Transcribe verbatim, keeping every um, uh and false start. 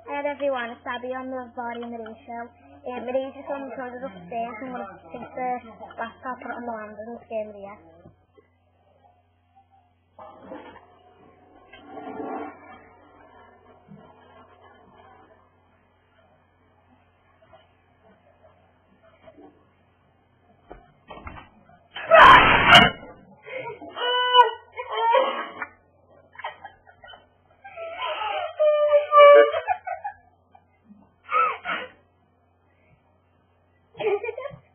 Hi everyone, it's Abby on the Body and Marie show. Um, Marie's just on the toilet upstairs and I'm going to take the laptop, put it on the landing and scare Maria.